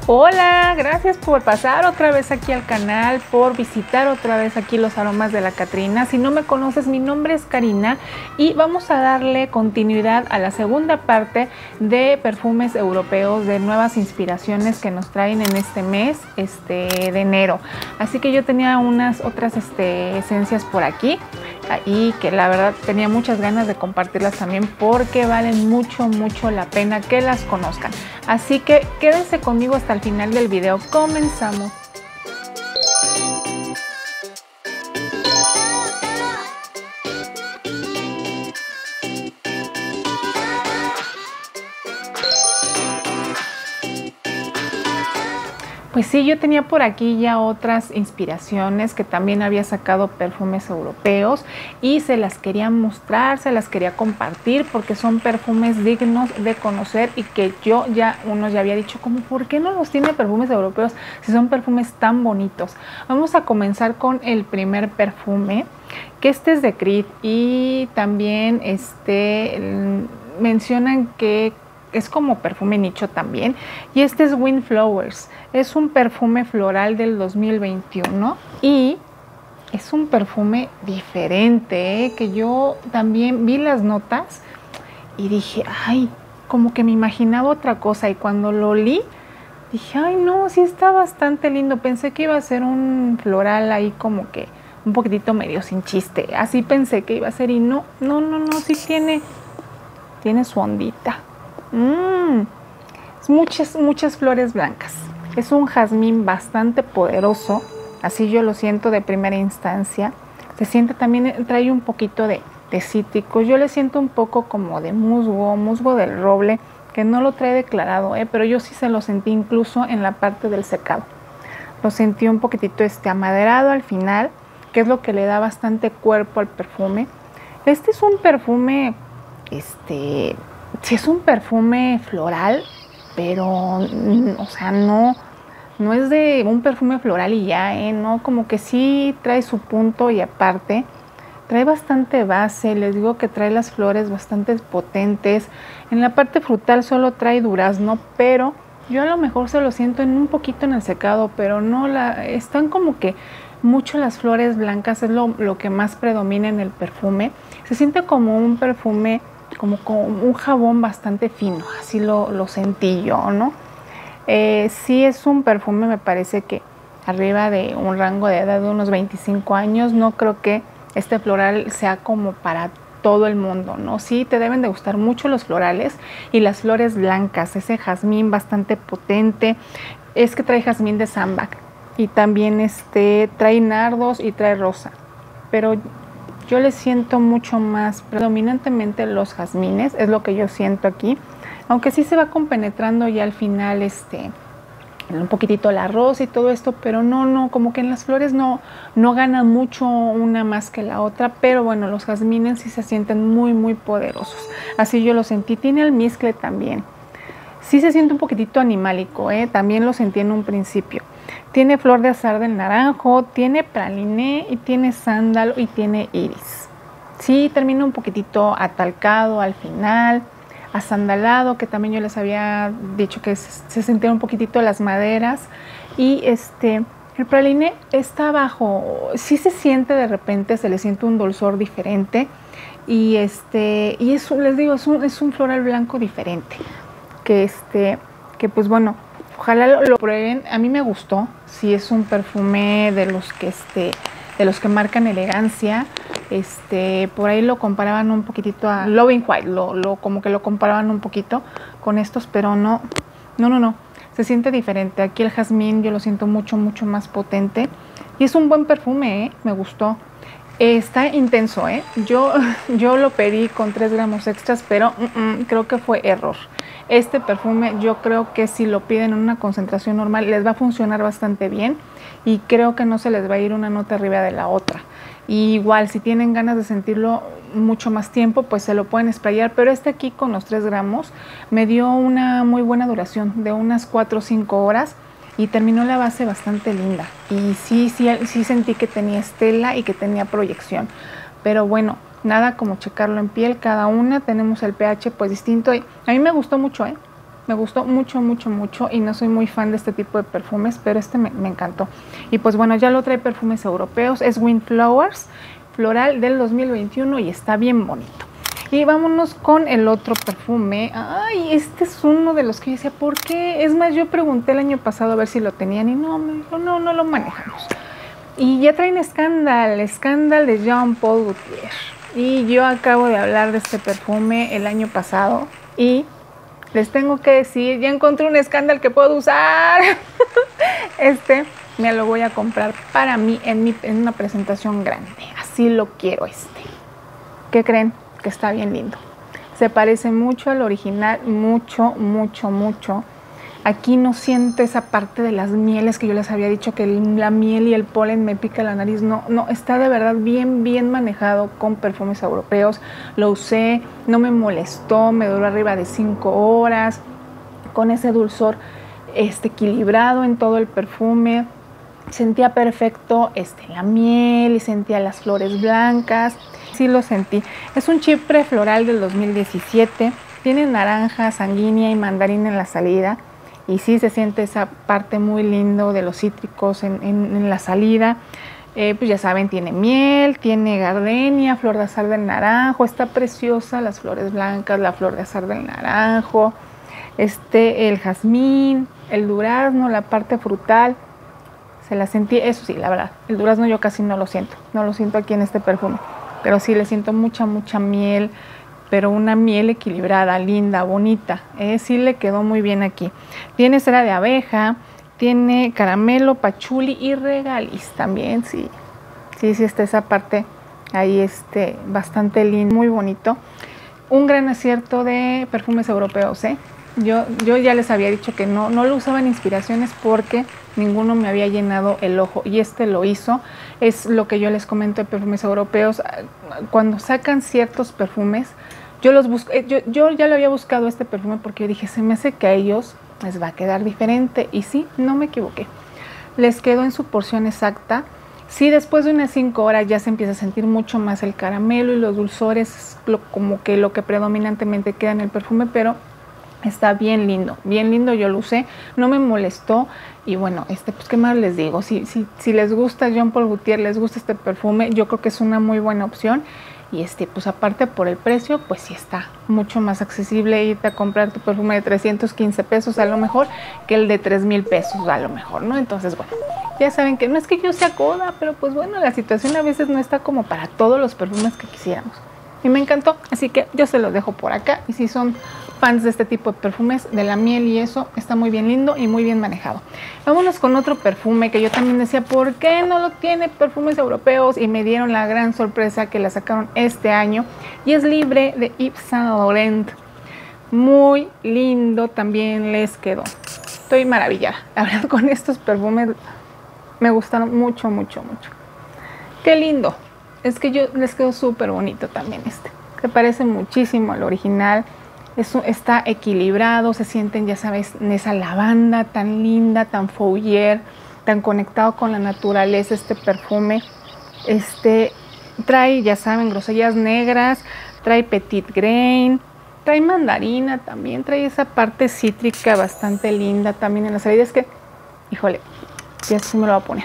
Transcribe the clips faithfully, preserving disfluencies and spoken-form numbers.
Hola, gracias por pasar otra vez aquí al canal, por visitar otra vez aquí los aromas de la Catrina. Si no me conoces, mi nombre es Karina y vamos a darle continuidad a la segunda parte de perfumes europeos, de nuevas inspiraciones que nos traen en este mes este, de enero. Así que yo tenía unas otras este, esencias por aquí y que la verdad tenía muchas ganas de compartirlas también porque valen mucho, mucho la pena que las conozcan. Así que quédense conmigo hasta el final del video. Comenzamos. Pues sí, yo tenía por aquí ya otras inspiraciones que también había sacado perfumes europeos y se las quería mostrar, se las quería compartir porque son perfumes dignos de conocer y que yo ya, unos ya había dicho como, ¿por qué no los tiene perfumes europeos si son perfumes tan bonitos? Vamos a comenzar con el primer perfume, que este es de Creed y también este, mencionan que es como perfume nicho también, y este es Windflowers. Es un perfume floral del dos mil veintiuno y es un perfume diferente, ¿eh? Que yo también vi las notas y dije, ay, como que me imaginaba otra cosa, y cuando lo olí dije, ay no, sí está bastante lindo. Pensé que iba a ser un floral ahí como que un poquitito medio sin chiste, así pensé que iba a ser, y no, no, no, no, sí tiene, tiene su ondita. Mmm, muchas, muchas flores blancas. Es un jazmín bastante poderoso, así yo lo siento de primera instancia. Se siente también, trae un poquito de, de cítricos. Yo le siento un poco como de musgo, musgo del roble, que no lo trae declarado, ¿eh? Pero yo sí se lo sentí incluso en la parte del secado. Lo sentí un poquitito este, amaderado al final, que es lo que le da bastante cuerpo al perfume. Este es un perfume, este... sí es un perfume floral, pero, o sea, no, no es de un perfume floral y ya, ¿eh? No, como que sí trae su punto y aparte trae bastante base. Les digo que trae las flores bastante potentes. En la parte frutal solo trae durazno, pero yo a lo mejor se lo siento en un poquito en el secado, pero no, la, están como que mucho las flores blancas, es lo, lo que más predomina en el perfume. Se siente como un perfume, como con un jabón bastante fino, así lo, lo sentí yo, ¿no? Eh, sí es un perfume, me parece que arriba de un rango de edad de unos veinticinco años, no creo que este floral sea como para todo el mundo, ¿no? Sí, te deben de gustar mucho los florales y las flores blancas, ese jazmín bastante potente. Es que trae jazmín de sambac y también este, trae nardos y trae rosa, pero yo le siento mucho más predominantemente los jazmines, es lo que yo siento aquí, aunque sí se va compenetrando ya al final este, un poquitito la rosa y todo esto, pero no, no, como que en las flores no, no gana mucho una más que la otra, pero bueno, los jazmines sí se sienten muy, muy poderosos, así yo lo sentí. Tiene almizcle también, sí se siente un poquitito animálico, ¿eh? También lo sentí en un principio. Tiene flor de azar del naranjo, tiene praliné y tiene sándalo y tiene iris. Sí, termina un poquitito atalcado al final, asandalado, que también yo les había dicho que se, se sentían un poquitito las maderas. Y este, el praliné está abajo, sí se siente de repente, se le siente un dulzor diferente. Y, este, y es, les digo, es un, es un floral blanco diferente, que, este, que pues bueno, ojalá lo, lo prueben. A mí me gustó, sí es un perfume de los que este, de los que marcan elegancia. Este, por ahí lo comparaban un poquitito a Loving White, lo, lo, como que lo comparaban un poquito con estos, pero no, no, no, no, se siente diferente. Aquí el jazmín yo lo siento mucho, mucho más potente y es un buen perfume, ¿eh? Me gustó. Está intenso, ¿eh? Yo, yo lo pedí con tres gramos extras, pero mm, mm, creo que fue error. Este perfume yo creo que si lo piden en una concentración normal les va a funcionar bastante bien y creo que no se les va a ir una nota arriba de la otra. Y igual si tienen ganas de sentirlo mucho más tiempo, pues se lo pueden sprayar, pero este aquí con los tres gramos me dio una muy buena duración de unas cuatro o cinco horas. Y terminó la base bastante linda. Y sí, sí, sí sentí que tenía estela y que tenía proyección. Pero bueno, nada como checarlo en piel. Cada una tenemos el pH pues distinto. Y a mí me gustó mucho, ¿eh? me gustó mucho, mucho, mucho y no soy muy fan de este tipo de perfumes, pero este me, me encantó. Y pues bueno, ya lo trae perfumes europeos, es Windflowers Floral del dos mil veintiuno y está bien bonito. Y vámonos con el otro perfume. Ay, este es uno de los que yo decía, ¿por qué? Es más, yo pregunté el año pasado a ver si lo tenían y no, me dijo, no, no lo manejamos. Y ya traen Scandal, Scandal de Jean Paul Gaultier. Y yo acabo de hablar de este perfume el año pasado y les tengo que decir, ya encontré un Scandal que puedo usar. Este me lo voy a comprar para mí en, mi, en una presentación grande. Así lo quiero este. ¿Qué creen? Que está bien lindo. Se parece mucho al original, mucho, mucho, mucho. Aquí no siento esa parte de las mieles que yo les había dicho que la miel y el polen me pica la nariz. No, no, está de verdad bien, bien manejado con perfumes europeos. Lo usé, no me molestó, me duró arriba de cinco horas, con ese dulzor este, equilibrado en todo el perfume. Sentía perfecto este, la miel y sentía las flores blancas. Sí lo sentí. Es un chipre floral del dos mil diecisiete. Tiene naranja, sanguínea y mandarina en la salida. Y sí se siente esa parte muy lindo de los cítricos en, en, en la salida. Eh, pues ya saben, tiene miel, tiene gardenia, flor de azar del naranjo. Está preciosa las flores blancas, la flor de azar del naranjo. Este, el jazmín, el durazno, la parte frutal. Se la sentí, eso sí, la verdad. El durazno yo casi no lo siento. No lo siento aquí en este perfume. Pero sí le siento mucha, mucha miel, pero una miel equilibrada, linda, bonita. Eh, sí le quedó muy bien aquí. Tiene cera de abeja, tiene caramelo, pachuli y regaliz también, sí. Sí, sí está esa parte ahí este, bastante lindo, muy bonito. Un gran acierto de perfumes europeos, ¿eh? Yo, yo ya les había dicho que no, no lo usaba en inspiraciones porque ninguno me había llenado el ojo y este lo hizo. Es lo que yo les comento de perfumes europeos. Cuando sacan ciertos perfumes, yo los busco, yo, yo ya lo había buscado este perfume porque yo dije, se me hace que a ellos les va a quedar diferente. Y sí, no me equivoqué. Les quedó en su porción exacta. Sí, después de unas cinco horas ya se empieza a sentir mucho más el caramelo y los dulzores, lo, como que lo que predominantemente queda en el perfume, pero está bien lindo, bien lindo, yo lo usé, no me molestó y bueno, este, pues qué más les digo, si, si, si les gusta Jean Paul Gaultier, les gusta este perfume, yo creo que es una muy buena opción y este, pues aparte por el precio, pues sí está mucho más accesible irte a comprar tu perfume de trescientos quince pesos a lo mejor que el de tres mil pesos a lo mejor, ¿no? Entonces, bueno, ya saben que no es que yo sea coda, pero pues bueno, la situación a veces no está como para todos los perfumes que quisiéramos. Y me encantó, así que yo se los dejo por acá. Y si son fans de este tipo de perfumes, de la miel y eso, está muy bien lindo y muy bien manejado. Vámonos con otro perfume que yo también decía, ¿por qué no lo tiene perfumes europeos? Y me dieron la gran sorpresa que la sacaron este año. Y es Libre de Yves Saint Laurent. Muy lindo también les quedó. Estoy maravillada. La verdad, con estos perfumes me gustaron mucho, mucho, mucho. Qué lindo. Es que yo les quedó súper bonito también este. Se parece muchísimo al original. Eso está equilibrado, se sienten, ya sabes, en esa lavanda tan linda, tan fougère, tan conectado con la naturaleza este perfume. Este trae, ya saben, grosellas negras, trae petit grain, trae mandarina también, trae esa parte cítrica bastante linda también en la salida. Es que, híjole, ya sí me lo voy a poner.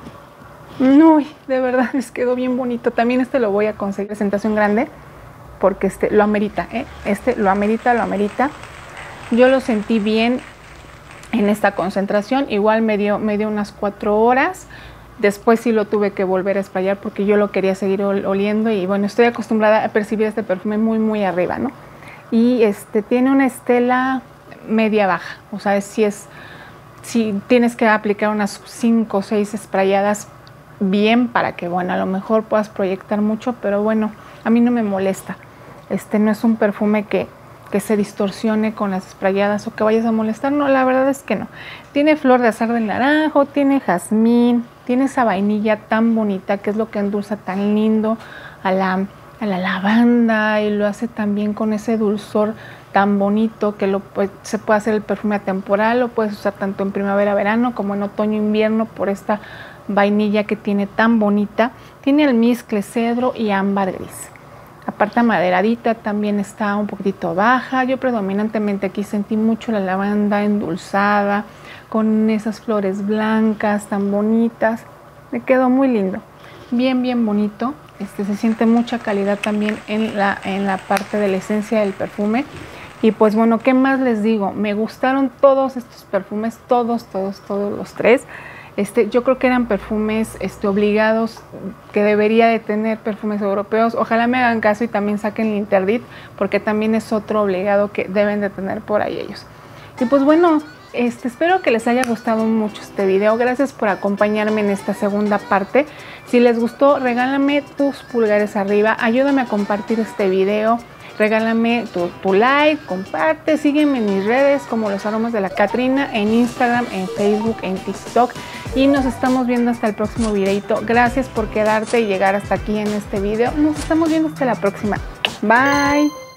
Uy, de verdad les quedó bien bonito. También este lo voy a conseguir presentación grande porque este lo amerita, ¿eh? Este lo amerita, lo amerita. Yo lo sentí bien en esta concentración. Igual me dio, me dio unas cuatro horas. Después sí lo tuve que volver a sprayar porque yo lo quería seguir oliendo. Y bueno, estoy acostumbrada a percibir este perfume muy, muy arriba, ¿no? Y este tiene una estela media baja. O sea, si es, si tienes que aplicar unas cinco o seis sprayadas bien para que, bueno, a lo mejor puedas proyectar mucho, pero bueno, a mí no me molesta. Este no es un perfume que, que se distorsione con las sprayadas o que vayas a molestar, no, la verdad es que no. Tiene flor de azar del naranjo, tiene jazmín, tiene esa vainilla tan bonita que es lo que endulza tan lindo a la, a la lavanda y lo hace también con ese dulzor tan bonito que lo, pues, se puede hacer el perfume atemporal, lo puedes usar tanto en primavera, verano como en otoño, invierno por esta vainilla que tiene tan bonita. Tiene almizcle, cedro y ámbar gris. parte amaderadita también está un poquitito baja. Yo predominantemente aquí sentí mucho la lavanda endulzada, con esas flores blancas tan bonitas. Me quedó muy lindo, bien bien bonito. Este, se siente mucha calidad también en la, en la parte de la esencia del perfume. Y pues bueno, ¿qué más les digo? Me gustaron todos estos perfumes, todos, todos, todos los tres. Este, yo creo que eran perfumes este, obligados que debería de tener perfumes europeos. Ojalá me hagan caso y también saquen L'Interdit, porque también es otro obligado que deben de tener por ahí ellos. Y pues bueno, este, espero que les haya gustado mucho este video. Gracias por acompañarme en esta segunda parte. Si les gustó, regálame tus pulgares arriba, ayúdame a compartir este video. Regálame tu, tu like, comparte, sígueme en mis redes como Los Aromas de la Catrina, en Instagram, en Facebook, en TikTok. Y nos estamos viendo hasta el próximo videito. Gracias por quedarte y llegar hasta aquí en este video. Nos estamos viendo hasta la próxima. Bye.